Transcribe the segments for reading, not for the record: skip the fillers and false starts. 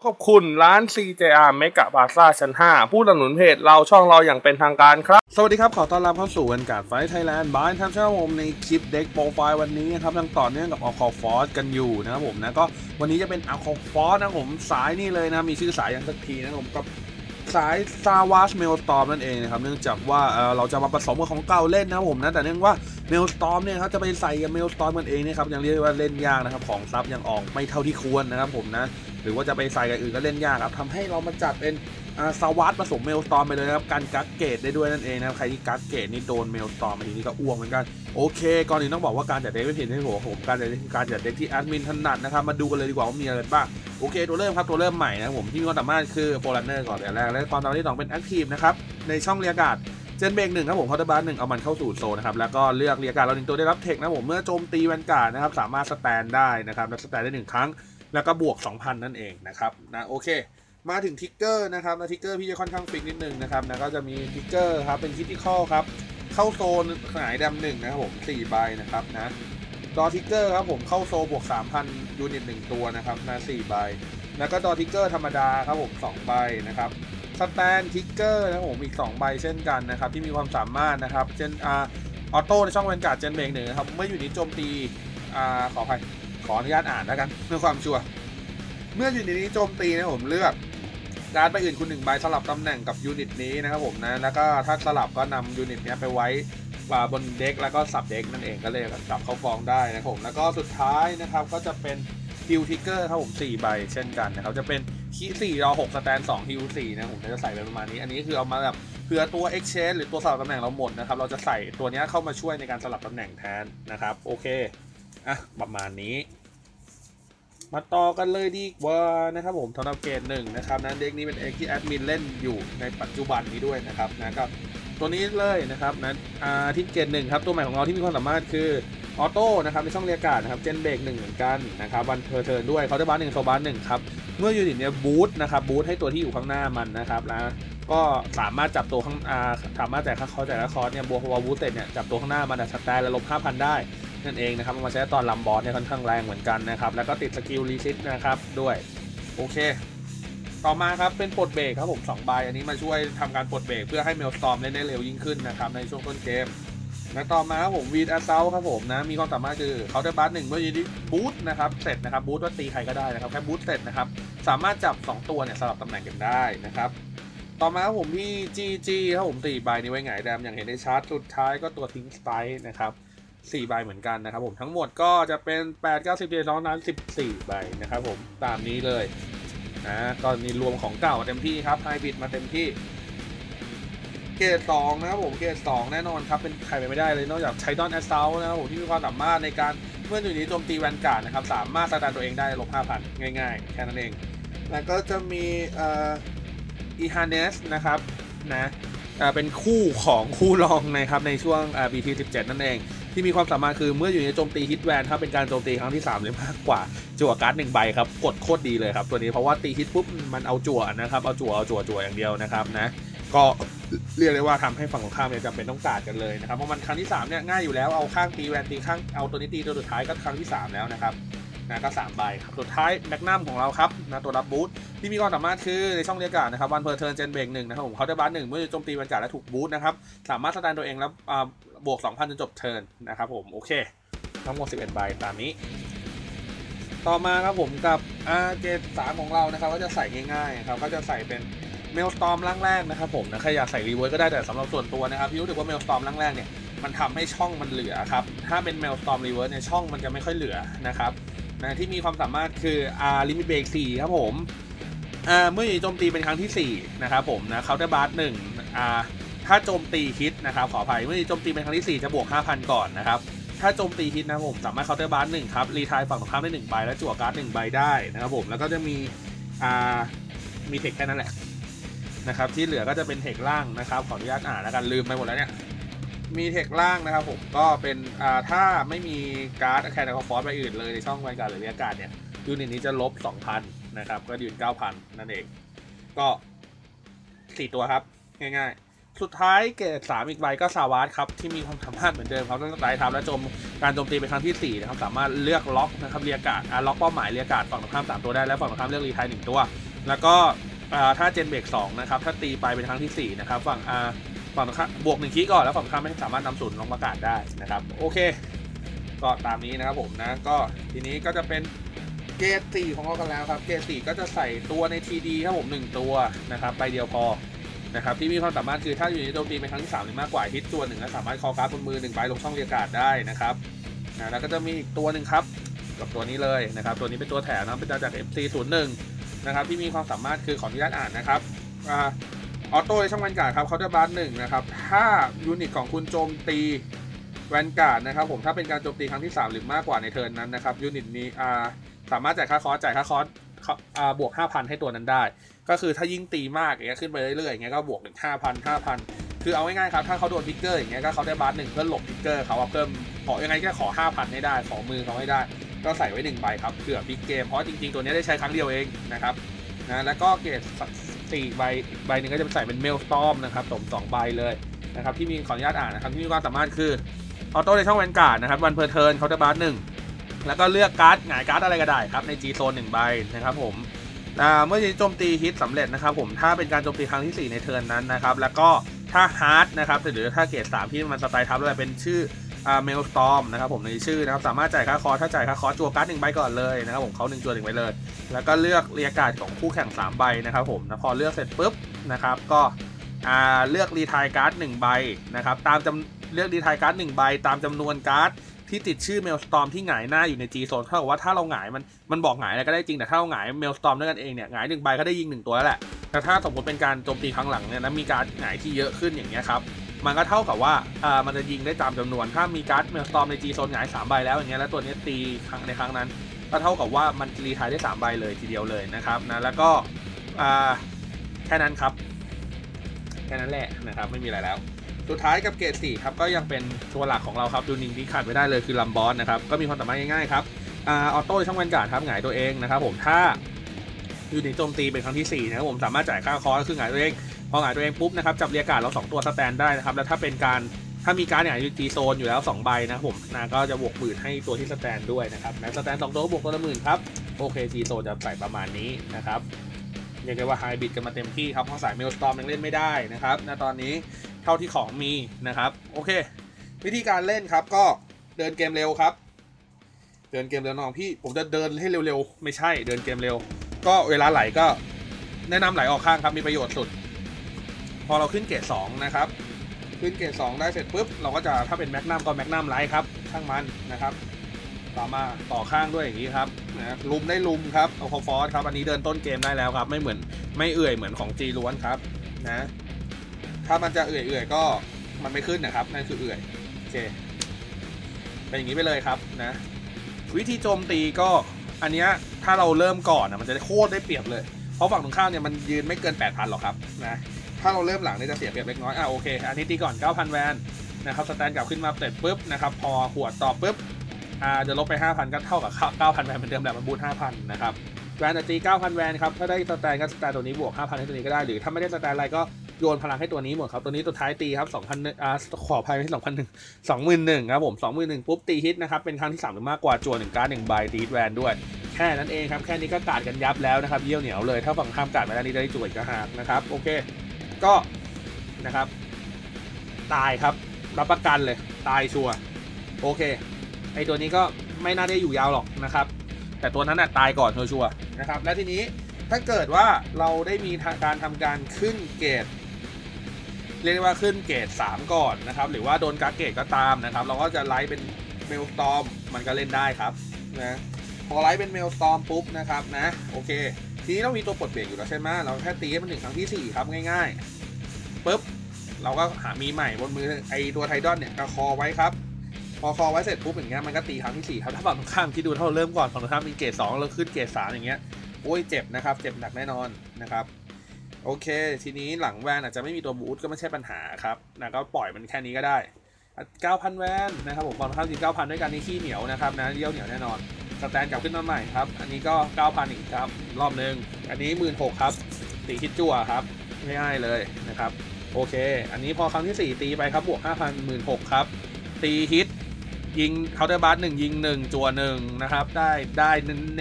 ขอบคุณร้าน CJR เมกะพลาซ่าชั้น 5 ผู้สนับสนุนเพจเราช่องเราอย่างเป็นทางการครับสวัสดีครับขอต้อนรับเข้าสู่วันการ์ดไฟท์ไทยแลนด์บายทำช่องผมในคลิปเด็กโปรไฟล์วันนี้นะครับยังต่อเนื่องกับอัลคอฟอร์สกันอยู่นะครับผมนะก็วันนี้จะเป็นอัลคอฟอร์สนะผมสายนี่เลยนะมีชื่อสายอย่างสักทีนะผมกับสายซาวาสเมลสตอร์มนั่นเองนะครับเนื่องจากว่าเราจะมาผสมกับของเก่าเล่นนะผมนะแต่เนื่องว่าเมลสตอร์มเนี่ยเขาจะไปใส่กับเมลสตอร์มกันเองนะครับยังเรียกว่าเล่นยากนะครับของซับยังออกไม่เท่าที่ควรนะครับผมนะหรือว่าจะไปใส่กับอื่นก็เล่นยากครับทำให้เรามาจัดเป็นซาวาสผสมเมลสตอร์มไปเลยนะครับการกัดเกตได้ด้วยนั่นเองนะครับใครที่กัดเกตนี่โดนเมลสตอร์มทีนี้ก็อ้วกเหมือนกันโอเคก่อนอื่นต้องบอกว่าการจัดเด็กไม่ผิดให้ผมการจัดเด็กที่แอดมินถนัดนะครับมาดูกันเลยดีกว่าว่ามีอะไรบ้างโอเคตัวเริ่มครับตัวเริ่มใหม่นะผมที่มีความสามารถคือโฟร์ลันเนอร์ก่อนแต่แรกและความสามารถที่2เป็นแอคทีฟนะครับในช่องเรียกการ์ดเจนเบรก1ครับผมคอร์เตอร์บาร์1เอามันเข้าสู่โซนนะครับแล้วก็เลือกเรียกการ์ดเรา1ตัวได้รับเทคนะผมเมื่อโจมตีแวนการ์ดนะครับสามารถสแตนได้นะครับและสแตนได้1ครั้งแล้วก็บวก 2,000 นั่นเองนะครับนะโอเคมาถึงทิกเกอร์นะครับนะทิกเกอร์พี่จะค่อนข้างฟิกนิดนึงนะครับนะก็จะมีทิกเกอร์ครับเป็นคิติคอลครับเข้าโซนขนายดำ1นะครับผม4ใบนะครับนะดอทิกเกอร์ครับผมเข้าโซบวก 3,000 ยูนิต1ตัวนะครับนะ4ใบแล้วก็ดอทิกเกอร์ธรรมดาครับผม2ใบนะครับสแตนทิกเกอร์นะครับผมอีก2ใบเช่นกันนะครับที่มีความสามารถนะครับเช่นออโต้ในช่องแวนการ์ดเจนเบรก1นะครับเมื่ออยู่นี้โจมตีขออนุญาตอ่านแล้วกันเพื่อความชัวร์เมื่อยูนิตนี้โจมตีนะผมเลือกการ์ดใบอื่นคุณ1ใบสลับตำแหน่งกับยูนิตนี้นะครับผมนะแล้วก็ถ้าสลับก็นำยูนิตนี้ไปไว้บนเด็กแล้วก็สับเด็กนั่นเองก็เลยจับเข้ากองได้นะครับผมแล้วก็สุดท้ายนะครับก็จะเป็นฮิลทิกเกอร์ครับผม4ใบเช่นกันนะครับจะเป็นคี4รอ6สแตน2ฮิล4นะผมจะใส่ไปประมาณนี้อันนี้คือเอามาแบบเผื่อตัว exchange หรือตัวสลับตำแหน่งเราหมดนะครับเราจะใส่ตัวนี้เข้ามาช่วยในการสลับตำแหน่งแทนนะครับโอเคประมาณนี้มาต่อกันเลยดีกว่านะครับผมสำหรับเกรด1นะครับนั้นเด็กนี้เป็นเอกที่แอดมินเล่นอยู่ในปัจจุบันนี้ด้วยนะครับกับตัวนี้เลยนะครับนั้นที่เกรด1ครับตัวใหม่ของเราที่มีความสามารถคือออโต้นะครับในช่องเรียกการ์ดนะครับเจนเบรก1เหมือนกันนะครับวันเพอร์เทิร์นด้วยเขาจะบัส1โซบัส1ครับเมื่อยูนิตเนี้ยบูทนะครับบูทให้ตัวที่อยู่ข้างหน้ามันนะครับแล้วก็สามารถจับตัวข้างสามารถจ่ายค่าคอร์สจ่ายค่าคอร์สเนี่ยบวกวอลบูทเสร็จเนี่ยจับตัวข้างหน้ามันสแตนและลบ 5,000 ได้นั่นเองนะครับมาใช้ตอนลัมบอสเนี่ยค่อนข้างแรงเหมือนกันนะครับแล้วก็ติดสกิลรีซิตนะครับด้วยโอเคต่อมาครับเป็นปลดเบรกครับผม2ใบอันนี้มาช่วยทำการปลดเบรกเพื่อให้เมลสตอร์มเล่นได้เร็วยิ่งขึ้นนะครับในช่วงต้นเกมและต่อมาครับผมวีดแอสเซลครับผมนะมีความสามารถคือเขาได้บัส1เมื่อยูนิตบูทนะครับเสร็จนะครับบูทว่าตีใครก็ได้นะครับแค่บูทเสร็จนะครับสามารถจับ2ตัวเนี่ยสลับตำแหน่งกันได้นะครับต่อมาครับผมที่ GG ครับผม4ใบนี้ไว้ไงแดมอย่างเห็นได้ชัดสุดท้ายก็ตัวทิ้งสไตล์นะครับ4ใบเหมือนกันนะครับผมทั้งหมดก็จะเป็น8 9 10 12นั้น14ใบนะครับผมตามนี้เลยก็นี่รวมของเก่าเต็มที่ครับไฮบริดมาเต็มที่เกรด2นะครับผมเกรด2แน่นอนครับเป็นใครไปไม่ได้เลยนอกจากไทดอนแอสเซลนะครับผมที่มีความสามารถในการเมื่ออยู่นี้โจมตีแวนการ์ดนะครับสามารถสแตนตัวเองได้ลบ 5,000 ง่ายๆแค่นั้นเองแล้วก็จะมีอีฮาเนสนะครับนะเป็นคู่รองนะครับในช่วงBT17 นั่นเองที่มีความสามารถคือเมื่ออยู่ในโจมตีฮิตแวนถ้าเป็นการโจมตีครั้งที่3หรือมากกว่าจั่วการ์ด1ใบครับกดโคตรดีเลยครับตัวนี้เพราะว่าตีฮิตปุ๊บมันเอาจั่วนะครับเอาจั่วอย่างเดียวนะครับนะก็เรียกได้ว่าทำให้ฝั่งของข้ามเนี่ยจำเป็นต้องการกันเลยนะครับเพราะมันครั้งที่3เนี่ยง่ายอยู่แล้วเอาข้างตีแวนตีข้างเอาตัวนี้ตีตัวสุดท้ายก็ครั้งที่3แล้วนะครับก็3ใบครับสุดท้ายแมกนัมของเราครับตัวรับบูทที่มีความสามารถคือในช่องเรียกการ์ดนะครับวันเพอร์เทิร์นเจนเบรก1นะครับผมเขาได้บัส1เมื่อโจมตีแวนการ์ดและถูกบูทนะครับสามารถสแตนตัวเองแล้วบวก 2,000 จนจบเทิร์นนะครับผมโอเคทั้งหมด11ใบตามนี้ต่อมาครับผมกับเกรด3ของเรานะครับก็จะใส่ง่ายๆครับก็จะใส่เป็นเมลสตอร์มร่างแรกนะครับผมใครอยากใส่รีเวิร์สก็ได้แต่สำหรับส่วนตัวนะครับพี่รู้สึกว่าเมลสตอร์มร่างแรกเนี่ยมันทำให้ช่องมันเหลือครับถ้าเป็นเมลสตอร์มรีเวิร์สเนี่ยช่องมันจะไม่ค่อยเหลือนะครับที่มีความสามารถคือลิมิตเบรก4ครับผมเมื่อโจมตีเป็นครั้งที่4นะครับผมนะเขาได้บัส1ถ้าโจมตีฮิตนะครับขออภัยเมื่อโจมตีเป็นครั้งที่4จะบวก 5,000 ก่อนนะครับถ้าโจมตีฮิตนะผมสามารถเคาน์เตอร์บัส1ครับรีไทร์ฝั่งตรงข้ามได้1ใบและจั่วการ์ด1ใบได้นะครับผมแล้วก็จะมีเทคแค่นั้นแหละนะครับที่เหลือก็จะเป็นเทคล่างนะครับขออนุญาตอ่านแล้วกันลืมไปหมดแล้วเนี่ยมีเทคล่างนะครับผมก็เป็นถ้าไม่มีการ์ดแคนด์คอร์สไปอื่นเลยในช่องแวนการ์ดหรือเรียกการ์ดเนี่ยยูนิตนี้จะลบ 2,000 นะครับก็ยืน 9,000 นั่นเองก็4ตัวครับง่ายๆสุดท้ายเกรด3อีกใบก็ซาวาสครับที่มีความสามารถเหมือนเดิมเขาต้องไต่ทับและการโจมตีเป็นครั้งที่4นะครับสามารถเลือกล็อกนะครับเรียกการ์ดล็อกเป้าหมายเรียกการ์ดฝั่งตรงข้าม3ตัวได้และฝั่งตรงข้ามเลือกรีไทร์1ตัวแล้วก็ถ้าเจนเบรก2นะครับถ้าตีไปเป็นครั้งที่4นะครับฝั่งตรงข้ามบวก1คีย์ก่อนแล้วฝั่งข้ามไม่สามารถนำศูนย์ลงประกาศได้นะครับโอเคก็ตามนี้นะครับผมนะก็ทีนี้ก็จะเป็นเกรด4ของเรากันแล้วครับเกรด4ก็จะใส่ตัวใน TD ครับผม1ตัวนะครับใบเดียวพอนะครับที่มีความสามารถคือถ้าอยู่ในโจมตีเป็นครั้งที่3หรือมากกว่าฮิตตัว1แล้วสามารถคอการ์ดบนมือ1ใบลงช่องเรียกการ์ดได้นะครับแล้วก็จะมีอีกตัวหนึ่งครับกับตัวนี้เลยนะครับตัวนี้เป็นตัวแถมนะเป็นจาก FC01นะครับที่มีความสามารถคือขออนุญาตอ่านนะครับออโต้ในช่องแวนการ์ดครับเขาจะบาร์1นะครับถ้ายูนิตของคุณโจมตีแวนการ์ดนะครับผมถ้าเป็นการโจมตีครั้งที่3หรือมากกว่าในเทิร์นนั้นนะครับยูนิตนี้สามารถจ่ายค่าคอสบวก 5,000 ให้ตัวนั้นได้ก็คือถ้ายิ่งตีมากอย่างเงี้ยขึ้นไปเรื่อยๆอย่างเงี้ยก็บวกถึง 5,000 คือเอาง่ายๆครับถ้าเขาโดนพิกเกอร์อย่างเงี้ยก็เขาได้บาร์1เพื่อหลบพิกเกอร์เขาเพิ่มขอยังไงแค่ขอ 5,000 ให้ได้ขอมือเขาให้ได้ก็ใส่ไว้1ใบครับเผื่อพิกเกมเพราะจริงๆตัวนี้ได้ใช้ครั้งเดียวเองนะครับนะแล้วก็เกรด4ใบใบหนึ่งก็จะใส่เป็นเมลสตอมนะครับสม2ใบเลยนะครับที่มีขออนุญาตอ่านนะครับที่มีความสามารถคือออโต้ในช่องแวนการ์ดนะครับวันเพอร์เทิร์นเขาจะบาร์1แล้วก็เลือกการ์ดหงายการ์ดอะไรก็ได้ครับใน G โซน1ใบนะครับผมเมื่อโจมตีฮิตสำเร็จนะครับผมถ้าเป็นการโจมตีครั้งที่4ในเทิร์นนั้นนะครับแล้วก็ถ้าฮาร์ดนะครับหรือถ้าเกรด3ที่มันสไตล์ทับแล้วเป็นชื่อเมลสตอมนะครับผมในชื่อนะครับสามารถจ่ายค่าคอถ้าจ่ายค่าคอจั่วการ์ด1ใบก่อนเลยนะครับผมเขา1จั่ว1ใบเลยแล้วก็เลือกเรียกการ์ดของคู่แข่ง3ใบนะครับผมพอเลือกเสร็จปุ๊บนะครับก็เลือกรีไทร์การ์ด1ใบนะครับเลือกรีไทร์การ์ด1ใบตามจำนวนการ์ดที่ติดชื่อเมลสตอมที่หงายหน้าอยู่ใน G โซนเท่ากับว่าถ้าเราหงายมันบอกหงายอะไรก็ได้จริงแต่ถ้าเราหงายเมลสตอมด้วยกันเองเนี่ยหงาย1ใบก็ได้ยิง1ตัวแล้วแหละแต่ถ้าสมมติเป็นการโจมตีครั้งหลังเนี่ยนะมีการหงายที่เยอะขึ้นอย่างเงี้ยครับมันก็เท่ากับว่ามันจะยิงได้ตามจำนวนถ้ามีการ์ดเมลสตอมใน G โซนหงาย3ใบแล้วอย่างเงี้ยแล้วตัวนี้ตีในครั้งนั้นก็เท่ากับว่ามันรีไทร์ได้3ใบเลยทีเดียวเลยนะครับนะแล้วก็แค่นั้นครับแค่นั้นแหละนะครับไม่มีอะไรแล้วสุดท้ายกับเกรด4ครับก็ยังเป็นตัวหลักของเราครับดูนิงที่ขาดไม่ได้เลยคือลัมบอสนะครับก็มีความสามารถง่ายๆครับออโต้ช่องแวนการ์ดครับหงายตัวเองนะครับผมถ้ายูนิตโจมตีเป็นครั้งที่4นะครับผมสามารถจ่ายค่าคอร์คือหงายตัวเองพอหงายตัวเองปุ๊บนะครับจับเรียกการ์ดเรา2ตัวสแตนได้นะครับแล้วถ้าเป็นการถ้ามีการ์ดอย่างจีโซนอยู่แล้ว2ใบนะครับผมนะก็จะบวก10,000ให้ตัวที่สแตนด้วยนะครับนะสแตน2ตัวบวกตัวละ10,000ครับโอเคจีโซนจะใส่ประมาณนี้นะครับเรียกได้ว่าไฮบริดกันมาเต็มที่ครับเพราะสายเมลสตอมยังเล่นไม่ได้นะครับณตอนนี้เท่าที่ของมีนะครับโอเควิธีการเล่นครับก็เดินเกมเร็วครับเดินเกมเร็วน้องพี่ผมจะเดินให้เร็วๆไม่ใช่เดินเกมเร็วก็เวลาไหลก็แนะนำไหลออกข้างครับมีประโยชน์สุดพอเราขึ้นเกรด2นะครับขึ้นเกรด2ได้เสร็จปุ๊บเราก็จะถ้าเป็นแมกนัมก็แมกนัมไลท์ครับข้างมันนะครับต่อมาต่อข้างด้วยอย่างนี้ครับนะลุมได้ลุมครับเอาคอฟอสครับอันนี้เดินต้นเกมได้แล้วครับไม่เอื่อยเหมือนของจีล้วนครับนะถ้ามันจะเอื่อยก็มันไม่ขึ้นนะครับนั่นคือเอื่อยโอเคเป็นอย่างนี้ไปเลยครับนะวิธีโจมตีก็อันนี้ถ้าเราเริ่มก่อนมันจะโคตรได้เปรียบเลยเพราะฝั่งตรงข้ามเนี่ยมันยืนไม่เกิน 8,000 หรอกครับนะถ้าเราเริ่มหลังเนี่ยจะเสียเปรียบเล็กน้อยโอเคอันนี้ตีก่อน 9,000 แวนนะครับสแตนกลับขึ้นมาเสร็จปุ๊บนะครับพอหัวต่อปุ๊บจะลบไป 5,000 ก็เท่ากับ 9,000 แวนเหมือนเดิมแหละมันบูท 5,000 นะครับแวนจะตี 9,000 แวนครับถ้าได้สแตนก็สแตนตัวนี้บวก 5,000 ให้ตัวนี้ก็ได้หรือถ้าไม่ได้สแตนอะไรก็โยนพลังให้ตัวนี้หมดครับตัวนี้ตัวท้ายตีครับ 2,000ขออภัยไม่ใช่ 2,100 21,000ครับผม 21,000 ปุ๊บตีฮิตนะครับเป็นครั้งที่3หรือมากกว่าจั่ว1การ์ด1ใบตีฮิตแวนด้วยแค่นั้นเองครับแค่นี้ก็กาดกันยับแล้วนะครับเยี่ยวเหนียวเลยถ้าฝั่งข้ามกาดไม่ได้นี่ได้จั่วอีกก็หักนะครับโอเคก็นะครับตายครับรับประกันเลยตายชัวร์โอเคไอตัวนี้ก็ไม่น่าได้อยู่ยาวหรอกนะครับแต่ตัวนั้นตายก่อนชัวร์นะครับและทีนี้ถ้าเกิดว่าเราได้มีการทำการขึ้นเกรดเรียกว่าขึ้นเกรด3ก่อนนะครับหรือว่าโดนการ์ดเกรดก็ตามนะครับเราก็จะไลฟ์เป็นเมลสตอมมันก็เล่นได้ครับนะพอไลฟ์เป็นเมลสตอมปุ๊บนะครับนะโอเคทีนี้เรามีตัวปลดเบรกอยู่แล้วใช่ไหมเราแค่ตีให้มันถึงครั้งที่4ครับง่ายๆปุ๊บเราก็หามีใหม่บนมือไอตัวไทดอนเนี่ยก็คอไว้ครับพอคอไว้เสร็จปุ๊บอย่างเงี้ยมันก็ตีครั้งที่4ครับถ้าฝั่งตรงข้ามที่ดูเท่าเริ่มก่อนฝั่งตรงข้ามมีเกรด2แล้วขึ้นเกรด3อย่างเงี้ยโอ้ยเจ็บนะครับเจ็บหนักแน่นอนนะครับโอเคทีนี้หลังแวนอาจจะไม่มีตัวบูทก็ไม่ใช่ปัญหาครับนะก็ปล่อยมันแค่นี้ก็ได้ 9,000 แวนนะครับผมฝั่งตรงข้ามจริง 9,000 ด้วยกันนี่ขี้เหนียวนะครับนะเยี่ยวเหนียวแน่นอนสแตนกลับขึ้นมาใหม่ครับอันนี้ก็ 9,000 อีกครับรอบนึงอันนี้ 16,000 ครับตีฮิตจั่วครับง่ายๆเลยนะครับโอเคอันนี้พอครั้งที่4ตีไปครับบวก 5,000 16,000 ครับตีฮิตยิงเคาน์เตอร์บัส1ยิง1จั่ว1นะครับได้เน้น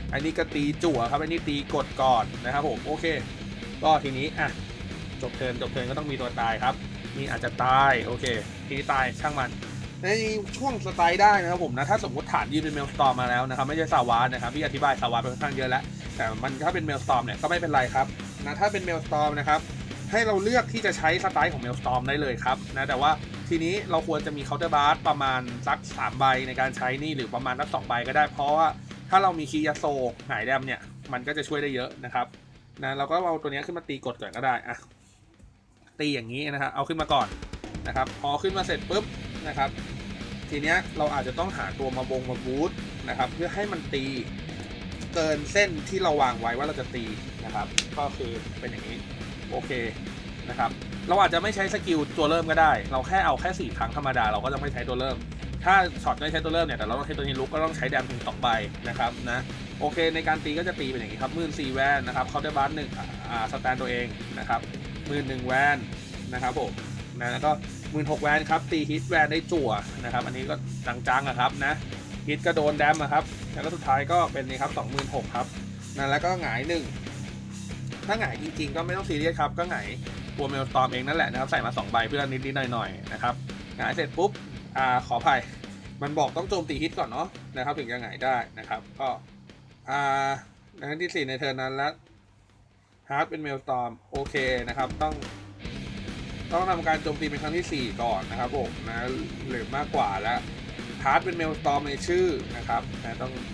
อันนี้ก็ตีจั่วครับอันนี้ตีกดก่อนนะครับผมโอเคก็ทีนี้จบเทิร์นก็ต้องมีตัวตายครับนี่อาจจะตายโอเคทีนี้ตายช่างมันในช่วงสไตล์ได้นะครับผมนะถ้าสมมติฐานยืนเป็นเมลสตอร์มมาแล้วนะครับไม่ใช่ซาวาร์นะครับพี่อธิบายซาวาร์ไปค่อนข้างเยอะแล้วแต่มันถ้าเป็นเมลสตอร์มเนี่ยก็ไม่เป็นไรครับนะถ้าเป็นเมลสตอร์มนะครับให้เราเลือกที่จะใช้สไตล์ของเมลสตอร์มได้เลยครับนะแต่ว่าทีนี้เราควรจะมีเคาน์เตอร์บาร์ประมาณสัก3ใบในการใช้นี่หรือประมาณสัก2ใบก็ได้เพราะว่าถ้าเรามีคียาโซหงายแดมเนี่ยมันก็จะช่วยได้เยอะนะครับนะเราก็เอาตัวนี้ขึ้นมาตีกดก่อนก็ได้ตีอย่างนี้นะครับเอาขึ้นมาก่อนนะครับพอขึ้นมาเสร็จปุ๊บนะครับทีเนี้ยเราอาจจะต้องหาตัวมาบูทนะครับเพื่อให้มันตีเกินเส้นที่เราวางไว้ว่าเราจะตีนะครับก็คือเป็นอย่างนี้โอเคนะครับเราอาจจะไม่ใช้สกิลตัวเริ่มก็ได้เราแค่เอาแค่4ครั้งธรรมดาเราก็จะไม่ใช้ตัวเริ่มถ้าช็อตไม่ใช้ตัวเริ่มเนี่ยแต่เราต้องใช้ตัวนี้ลุกก็ต้องใช้แดมถึง2ใบนะครับนะโอเคในการตีก็จะตีเป็นอย่างนี้ครับ14,000 แวนนะครับเคาน์เตอร์บาร์1สแตนตัวเองนะครับ11,000 แวนนะครับผมนะแล้วก็16,000 แวนครับตีฮิตแวนได้จั่วนะครับอันนี้ก็จังๆครับนะฮิตก็โดนแดมครับแล้วก็สุดท้ายก็เป็นนี่ครับ26,000ครับนะแล้วก็หงาย1ถ้าหงายจริงๆก็ไม่ต้องซีเรียสครับก็หงายตัวเมลสตอร์มเองนั่นแหละนะครับใส่มา2ใบเพื่อนิดๆหน่อยๆนะครับหงายเสร็จปุ๊บขออภัยมันบอกต้องโจมตีฮิตก่อนเนาะนะครับถึงจะหงายได้นะครับก็ในครั้งที่4ในเทิร์นนั้นแล้วฮาร์ดเป็นเมลสตอร์มโอเคนะครับต้องทำการโจมตีเป็นครั้งที่4ก่อนนะครับผมนะหรือมากกว่าแล้วฮาร์ดเป็นเมลสตอร์มในชื่อนะครับนะ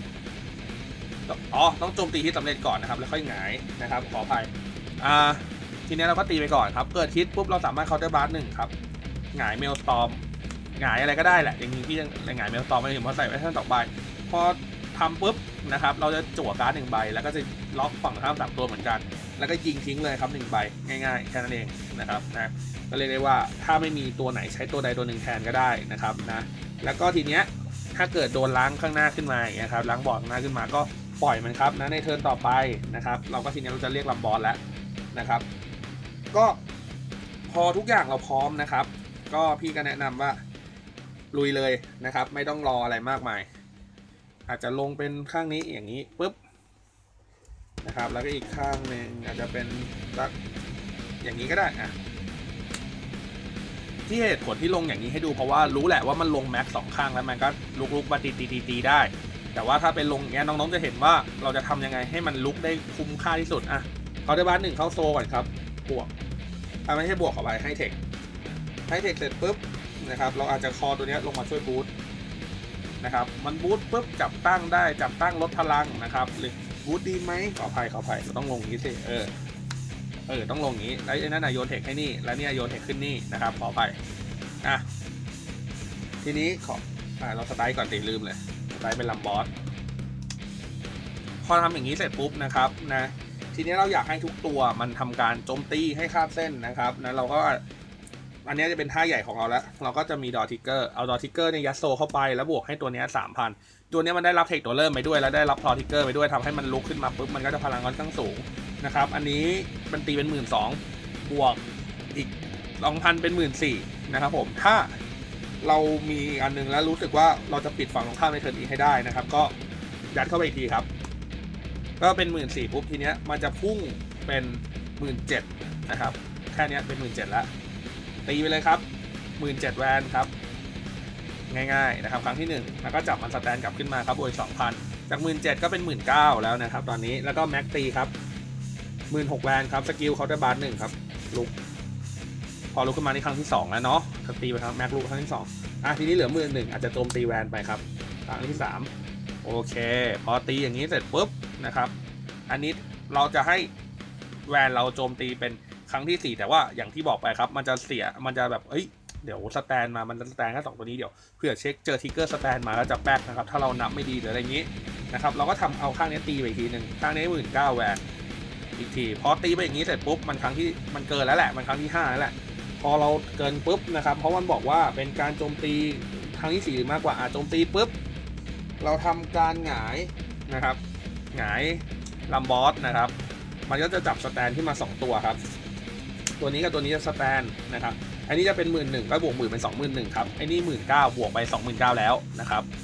ต้องโจมตีฮิตสำเร็จก่อนนะครับแล้วค่อยหงายนะครับขออภัยทีนี้เราก็ตีไปก่อนครับเกิดฮิตปุ๊บเราสามารถเคาน์เตอร์บาร์1ครับหงายเมลสตอร์มหงายอะไรก็ได้แหละอย่างนี้ที่ยังหงายเมลสตอร์มไม่ถึงพอใส่ไว้ทั้ง2ใบพอทำปุ๊บนะครับเราจะจั่วการ์ด1ใบแล้วก็จะล็อกฝั่งข้าม3ตัวเหมือนกันแล้วก็ยิงทิ้งเลยครับ1ใบง่ายๆแค่นั้นเองนะครับนะก็เรียกได้ว่าถ้าไม่มีตัวไหนใช้ตัวใดตัวหนึ่งแทนก็ได้นะครับนะแล้วก็ทีเนี้ยถ้าเกิดโดนล้างข้างหน้าขึ้นมาอย่างเงี้ยครับล้างบอร์ดข้างหน้าขึ้นมาก็ปล่อยมันครับนะในเทิร์นต่อไปนะครับเราก็ทีนี้เราจะเรียกลำบอสแล้วนะครับก็พอทุกอย่างเราพร้อมนะครับก็พี่ก็แนะนำว่าลุยเลยนะครับไม่ต้องรออะไรมากมายอาจจะลงเป็นข้างนี้อย่างนี้ปุ๊บนะครับแล้วก็อีกข้างหนึ่งอาจจะเป็นสักอย่างนี้ก็ได้ที่เหตุผลที่ลงอย่างนี้ให้ดูเพราะว่ารู้แหละว่ามันลงแม็ก2ข้างแล้วมันก็ลุกมาตีได้แต่ว่าถ้าเป็นลงอย่างเงี้ยน้องๆจะเห็นว่าเราจะทำยังไงให้มันลุกได้คุ้มค่าที่สุดเขาได้บ้าน1เข้าโซก่อนครับบวกไม่ใช่บวกเข้าไปให้เทคเสร็จปุ๊บนะครับเราอาจจะคอตัวนี้ลงมาช่วยบูทนะครับมันบูทปุ๊บจับตั้งได้จับตั้งลดพลังนะครับหรือบูทดีไหมขออภัยเราต้องลงนี้สิต้องลงนี้แล้วไอ้นั่นโยนเทคให้นี่แล้วนี่โยนเทคขึ้นนี่นะครับขออภัยทีนี้เราสไตล์ก่อนลืมเลยสไตล์เป็นลัมบอสพอทำอย่างนี้เสร็จปุ๊บนะครับนะทีนี้เราอยากให้ทุกตัวมันทำการโจมตีให้ข้ามเส้นนะครับนะเราก็อันนี้จะเป็นท่าใหญ่ของเราแล้วเราก็จะมีดอทิกเกอร์เอาดอทิกเกอร์เนี่ยยัดโซเข้าไปแล้วบวกให้ตัวนี้ 3,000 ตัวนี้มันได้รับเทคตัวเริ่มไปด้วยแล้วได้รับพอทิกเกอร์ไปด้วยทำให้มันลุกขึ้นมาปุ๊บมันก็จะพลังค่อนข้างสูงนะครับอันนี้มันตีเป็น12,000บวกอีก 2,000 เป็น 14,000นะครับผมถ้าเรามีอันนึงแล้วรู้สึกว่าเราจะปิดฝั่งตรงข้ามในเทิร์นนี้ให้ได้นะครับก็ยัดเข้าไปอีกทีครับก็เป็น 14,000 ปุ๊บทีเนี้ยมันจะพุ่งเป็น 17,000 นะครับแค่นี้เป็น 17,000 แล้วตีไปเลยครับ 17,000 แวนครับง่ายๆนะครับครั้งที่1แล้วก็จับมันสแตนกลับขึ้นมาครับบวก 2,000 จาก 17,000 ก็เป็น 19,000 แล้วนะครับตอนนี้แล้วก็แม็กตีครับ 16,000 แวนครับสกิลเคาน์เตอร์บาร์1ครับลุกพอลุกขึ้นมาในครั้งที่2แล้วเนาะตีไปครับแม็กลุกครั้งที่2ทีนี้เหลือ 11,000 อาจจะโจมตีแวนไปครับครั้งที่3โอเคพอตีอย่างนี้เสร็จปุ๊บนะครับอันนี้เราจะให้แวนเราโจมตีเป็นครั้งที่4แต่ว่าอย่างที่บอกไปครับมันจะแบบเดี๋ยวสแตนมามันจะสแตนแค่2ตัวนี้เดี๋ยวเผื่อเช็คเจอทิกเกอร์สแตนมาแล้วจะแป๊กนะครับถ้าเรานับไม่ดีหรืออะไรอย่างนี้นะครับเราก็ทำเอาข้างนี้ตีไปอีกทีหนึ่งข้างนี้ 19,000 แวนอีกทีพอตีไปอย่างนี้เสร็จปุ๊บมันครั้งที่มันเกินแล้วแหละมันครั้งที่5แล้วแหละพอเราเกินปุ๊บนะครับเพราะมันบอกว่าเป็นการโจมตีครั้งที่4หรือมากกว่าโจมตีปุ๊บเราทำการหงายนะครับหงายลัมบอสนะครับมันก็จะจับสแตนขึ้นมา2ตัวครับตัวนี้กับตัวนี้จะสแตนนะครับอันนี้จะเป็น 11,000 ก็บวก10,000เป็น 21,000 ครับไอ้นี่ 19,000 บวกไป 29,000 แล้วนะครับ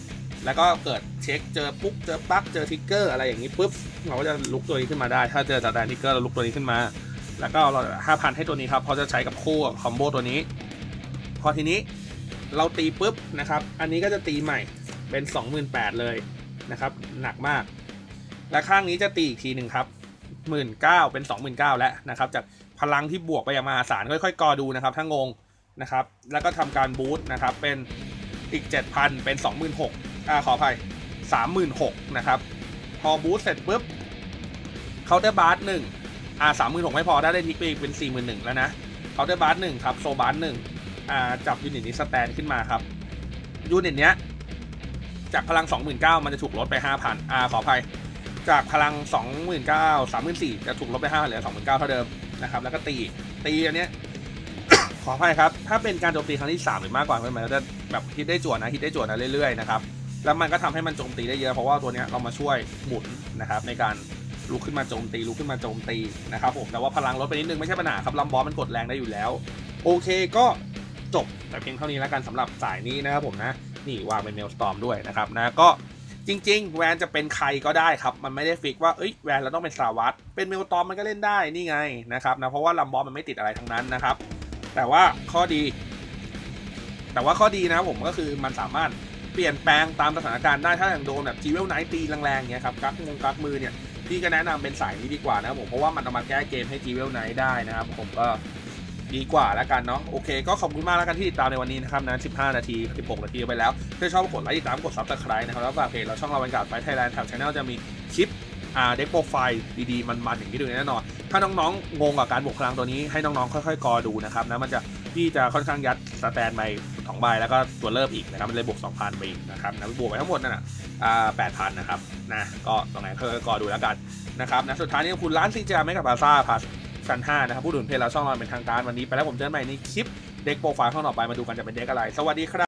แล้วก็เกิดเช็คเจอปุ๊บเจอปั๊กเจอทิกเกอร์อะไรอย่างนี้ปุ๊บเราก็จะลุกตัวนี้ขึ้นมาได้ถ้าเจอสแตนทิกเกอร์เราลุกตัวนี้ขึ้นมาแล้วก็เรา5,000ให้ตัวนี้ครับเพราะจะใช้กับคู่คอมโบตัวนี้พอทีนี้เราตีปุ๊บนะครับอันนี้ก็จะตีใหม่เป็น 28,000 เลยนะครับหนักมากและข้างนี้จะตีอีกทีหนึ่งครับ 19,000 เป็น 29,000 แล้วนะครับจากพลังที่บวกไปอย่างมหาศาลค่อยๆกอดูนะครับถ้างงนะครับแล้วก็ทำการบูสต์นะครับเป็นอีก 7,000 เป็น 26,000ขออภัย 36,000 นะครับพอบูสต์เสร็จปุ๊บเคาน์เตอร์บาร์136,000ไม่พอได้ทิกไปอีกเป็น 41,000 แล้วนะเคาน์เตอร์บาร์1ครับโซบาร์1จับยูนิตนี้สแตนขึ้นมาครับยูนิตเนี้ยจากพลัง 29,000 มันจะถูกลดไป 5,000ขออภัยจากพลัง 29,000 34,000 จะถูกลดไป 5,000 เหลือ 29,000 เท่าเดิมนะครับแล้วก็ตีอันเนี้ย ขออภัยครับถ้าเป็นการโจมตีครั้งที่3หรือมากกว่ามันจะแบบฮิตได้จั่วนะเรื่อยๆนะครับแล้วมันก็ทำให้มันโจมตีได้เยอะเพราะว่าตัวนี้เรามาช่วยหมุนนะครับในการลุกขึ้นมาโจมตีนะครับผมแต่ว่าพลังลดไปนิดนึงไม่ใช่ปัญหาครับลัมบอสมันกดแรงได้อยู่แล้วโอเคก็จบแต่เพียงเท่านี้แล้วกันสำหรับสายนี้นะครับผมนะนี่วางเป็นเมลสตอร์มด้วยนะครับนะก็จริงๆแวนจะเป็นใครก็ได้ครับมันไม่ได้ฟิกว่าแวนเราต้องเป็นสตาร์วัตเป็นเมลสตอร์มมันก็เล่นได้นี่ไงนะครับนะเพราะว่าลัมบอสมันไม่ติดอะไรทั้งนั้นนะครับแต่ว่าข้อดีนะผมก็คือมันสามารถเปลี่ยนแปลงตามสถานการณ์ได้ถ้าอย่างโดนแบบจีเวลไนท์ตีแรงๆเงี้ยครับกักมือเนี่ยพี่ก็แนะนำเป็นสายนี้ดีกว่านะผมเพราะว่ามันเอามาแก้เกมให้จีเวลไนท์ได้นะครับผมก็ดีกว่าแล้วกันเนาะโอเคก็ขอบคุณมากแล้วกันที่ติดตามในวันนี้นะครับนะ15 นาที 16 นาทีไปแล้วถ้าชอบกดไลค์ติดตามกด Subscribe นะครับแล้วฝากเพจเราช่องเราเป็นการไฟไทยแลนด์ทางช่องจะมีคลิปเด็กโปรไฟล์ดีๆมันอย่างนี้ดูแน่นอนถ้าน้องๆงงกับการบวกพลังตัวนี้ให้น้องๆค่อยๆกอดูนะครับนะมันจะพี่จะค่อนข้างยัดสแตนไป2 ใบแล้วก็ตัวเริ่มอีกนะครับมันเลยบวก 2,000 ไปอีกนะครับนะบวกไปทั้งหมดนั่นน่ะ8,000 นะครับนะก็ตรงไหนค่อยๆกอดูแล้วกันนะครับนะสุดท้ายนี้คุณร้านซีเจไม่กับบาซ่าพาชั้น5นะครับผู้ดูเพจเราช่องเราเป็นทางการวันนี้ไปแล้วผมเจอกันใหม่ในคลิปเด็กโปรไฟล์ข้างต่อไปมาดูกันจะเป็นเด็กอะไรสวัสดีครับ